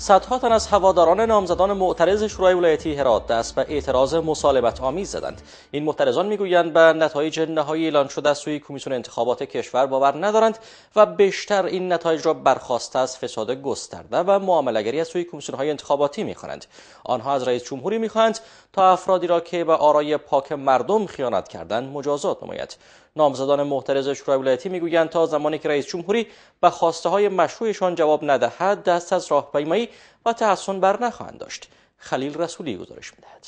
صدها تن از هواداران نامزدان معترض شورای ولایتی هرات دست به اعتراض مسالمت آمیز زدند. این معترضان میگویند به نتایج نهایی اعلان شده از سوی کمیسیون انتخابات کشور باور ندارند و بیشتر این نتایج را برخواسته از فساد گسترده و معامله‌گری از سوی کمیسیون‌های انتخاباتی می‌خوانند. آنها از رئیس جمهوری می‌خواهند تا افرادی را که به آرای پاک مردم خیانت کردند مجازات نماید. نامزدان معترض شورای ولایتی میگویند تا زمانی که رئیس جمهوری به خواسته‌های مشروعشان جواب ندهد دست از راهپیمایی و تحسن بر نخواهند داشت. خلیل رسولی گزارش می‌دهد.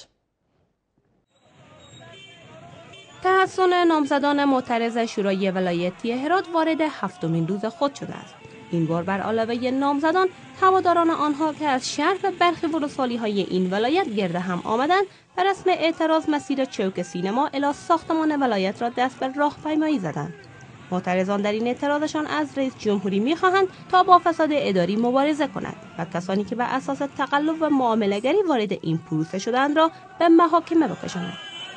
تحسن نامزدان معترض شورای ولایتی هرات وارد هفتمین روز خود شده است. این بار بر علاوه نامزدان، هواداران آنها که از شهر و برخی ولسوالی‌های این ولایت گرد هم آمدند و رسم اعتراض مسیر چوک سینما الی ساختمان ولایت را دست به راهپیمایی زدند. معترضان در این اعتراضشان از رئیس جمهوری می‌خواهند تا با فساد اداری مبارزه کند و کسانی که بر اساس تقلب و معامله‌گری وارد این پروسه شدند را به محاکمه بکشاند.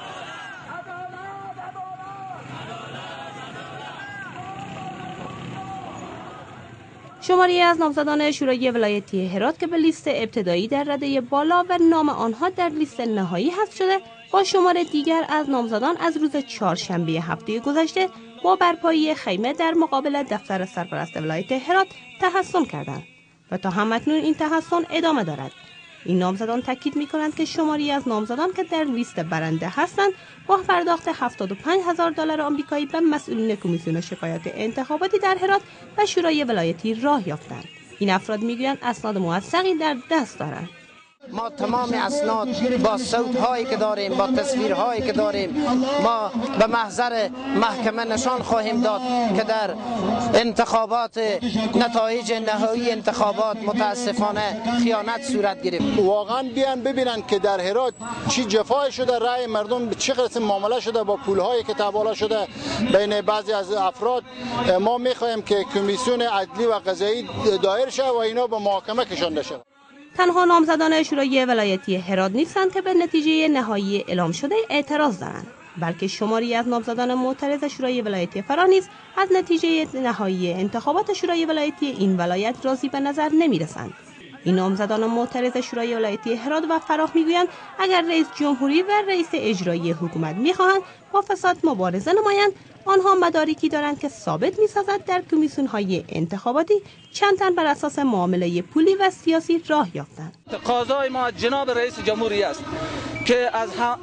شماری از نامزدان شورای ولایتی هرات که به لیست ابتدایی در رده بالا و نام آنها در لیست نهایی حذف شده، با شمار دیگر از نامزدان از روز چهارشنبه هفته گذشته با برپایی خیمه در مقابل دفتر سرپرست ولایت هرات تحسن کردند و تا همکنون این تحسن ادامه دارد. این نامزدان تاکید می‌کنند که شماری از نامزدان که در لیست برنده هستند با پرداخت $75,000 آمریکایی به مسئولین کمیسیون شکایات انتخاباتی در هرات و شورای ولایتی راه یافتند. این افراد می‌گویند اسناد موثقی در دست دارند. ما تمام اسناد با صوت‌هایی که داریم، با تصویرهایی که داریم، ما به محضر محکمه نشان خواهیم داد که در انتخابات نتایج نهایی انتخابات متاسفانه خیانت صورت گرفت. واقعا بیان ببینن که در هرات چی جفای شده، رأی مردم به چه قسم معامله شده با پول‌هایی که تبادله شده بین بعضی از افراد. ما می‌خواهیم که کمیسیون عدلی و قضایی دایر شه و اینا به محاکمه کشانده شه. تنها نامزدان شورای ولایتی هرات نیستند که به نتیجه نهایی اعلام شده اعتراض دارند، بلکه شماری از نامزدان معترض شورای ولایتی فرا نیز از نتیجه نهایی انتخابات شورای ولایتی این ولایت راضی به نظر نمی‌رسند. این نامزدان معترض شورای ولایتی هرات و فراه میگویند اگر رئیس جمهوری و رئیس اجرایی حکومت می‌خواهند با فساد مبارزه نمایند، آنها مدارکی دارند که ثابت می‌سازد در کمیسیون‌های انتخاباتی چند تن بر اساس معامله پولی و سیاسی راه یافتند. تقاضای ما جناب رئیس جمهوری است که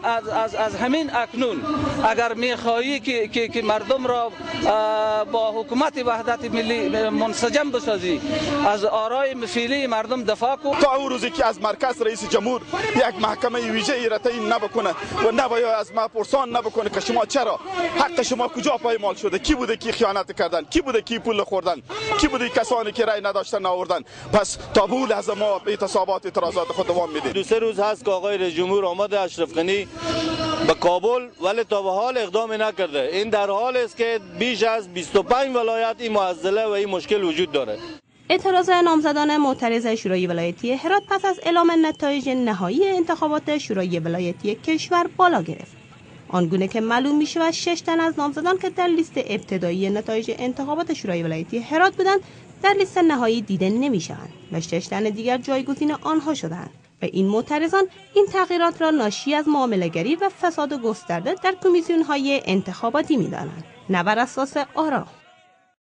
از همین اکنون اگر می‌خواهی که مردم را با حکومت وحدت ملی منسجم بسازی، از آرای فعلی مردم دفاع کن. تا اون روزی که از مرکز رئیس جمهور یک محکمه ویژه ای تعیین نبکنه و نباید از ما پرسان نبکنه که شما چرا حق شما کجا پایمال شده، کی بوده کی خیانت کردن، کی بوده کی پول خوردن، کی بوده کسانی که رأی نداشتن آوردن. پس تا بود از ما اعتصابات اعتراضات خود دوام میدیم. دو سه روز هست که آقای رئیس جمهور آمده اشرف غنی به کابل ولی تا به حال اقدام نکرده. این در حال است که بیش از 25 ولایت این معضله و این مشکل وجود داره. اعتراض نامزدان معترض شورای ولایتی هرات پس از اعلام نتایج نهایی انتخابات شورای ولایتی کشور بالا گرفت. آنگونه که معلوم می‌شود 6 تن از نامزدان که در لیست ابتدایی نتایج انتخابات شورای ولایتی هرات بودند در لیست نهایی دیده نمی‌شوند و 6 تن دیگر جایگزین آنها شدند. و این معترضان این تغییرات را ناشی از معامله‌گری و فساد گسترده در کمیسیون‌های انتخاباتی می‌دانند، نه بر اساس آرا.